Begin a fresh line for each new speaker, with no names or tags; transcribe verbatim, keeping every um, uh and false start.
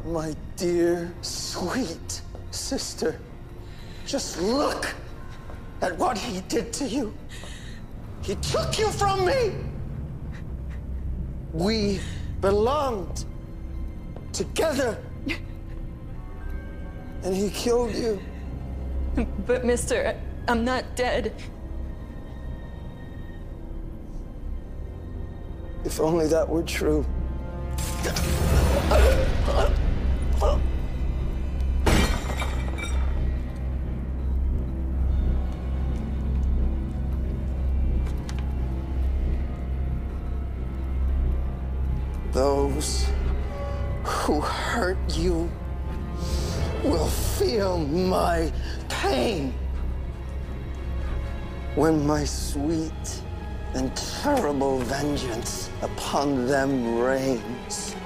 My dear, sweet sister, just look at what he did to you. He took you from me. We belonged together. And he killed you.
But, mister, I'm not dead.
If only that were true. Those who hurt you will feel my pain when my sweet and terrible vengeance upon them reigns.